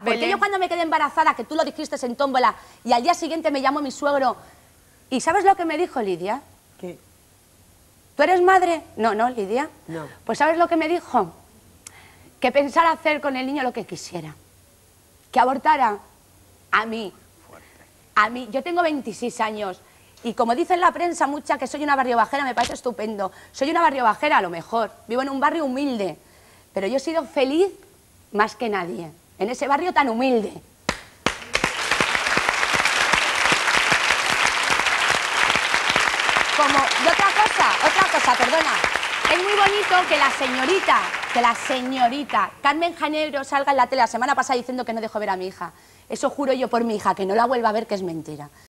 Porque yo cuando me quedé embarazada, que tú lo dijiste en tómbola, y al día siguiente me llamó mi suegro, ¿y sabes lo que me dijo, Lidia? ¿Qué? ¿Tú eres madre? No, Lidia. No. Pues ¿sabes lo que me dijo? Que pensara hacer con el niño lo que quisiera. Que abortara a mí. A mí. Yo tengo 26 años. Y como dice en la prensa mucha que soy una barriobajera, me parece estupendo. Soy una barriobajera a lo mejor. Vivo en un barrio humilde. Pero yo he sido feliz más que nadie. En ese barrio tan humilde. Y otra cosa, perdona. Es muy bonito que la señorita Carmen Janero salga en la tele la semana pasada diciendo que no dejo ver a mi hija. Eso juro yo por mi hija, que no la vuelva a ver, que es mentira.